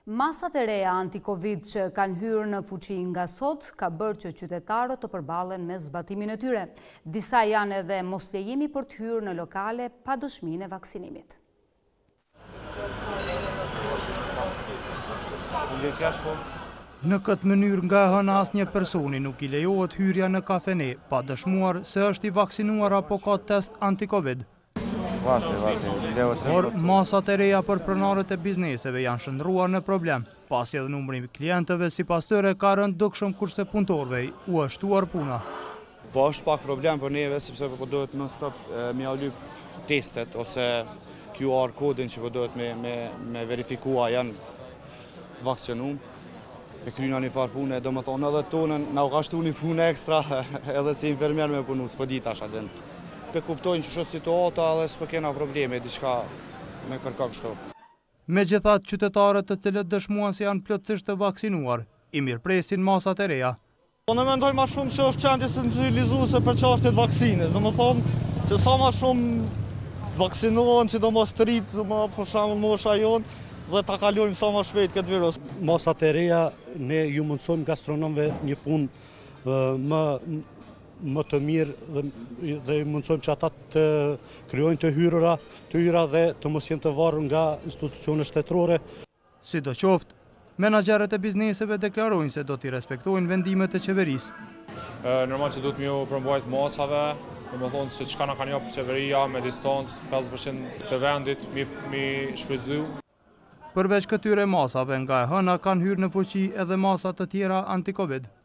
Masat e reja anti-Covid që kanë hyrë në fuqi nga sot ka bërë që qytetarët të përballen me zbatimin e tyre. Disa janë edhe moslejimi për të hyrë në lokale pa dëshminë e vaksinimit. Në këtë mënyrë nga hëna asnjë personi nuk i lejohet hyrja në kafene pa dëshmuar se është i vaksinuar apo ka test anti-Covid. Por masat e reja për pronarët e bizneseve janë shndruar në problem, pasi edhe numri i klientëve sipas tyre ka rënë dukshëm kurse punëtorëve u është shtuar puna. Po është pak problem për neve sepse po duhet non-stop me u lyp testet ose QR kodin që po duhet me verifikua janë të vaksinuar. E kryna një farë pune, do më thonë edhe tonën, na u ka shtu një punë ekstra, edhe si infermier me punu, s'po dit tash atë. Pe kuptojnë që është situata edhe s'po kena probleme, diçka me kërka kështu. Megjithatë, qytetarët të cilët dëshmuan se janë plotësisht të vaksinuar, i mirëpresin masat e reja. Ne mendoj ma shumë që është qendje sensibilizuese për çështjet vaksines, do më thonë që sa ma shumë vaksinohen, sidomos të rritë, për shembull mosha jonë, dhe ta kalojmë sa më shpejt këtë virus. Masat e reja, ne ju mundsojmë gastronomëve një punë më të mirë dhe ju mundsojmë që ata të krijojnë të hyra dhe të mos jenë të varur nga institucione shtetërore. Sidoqoftë, menaxherët e bizneseve deklarojnë se do t'i respektojnë vendimet e qeverisë. Normal që duhet më përmbajt masave, domethënë se çka na kanë japur qeveria me distancë 5% të vendit mi shfrytëzu. Përveç këtyre masave nga e hëna kanë hyrë në fuqi edhe masa të tjera anti-Covid.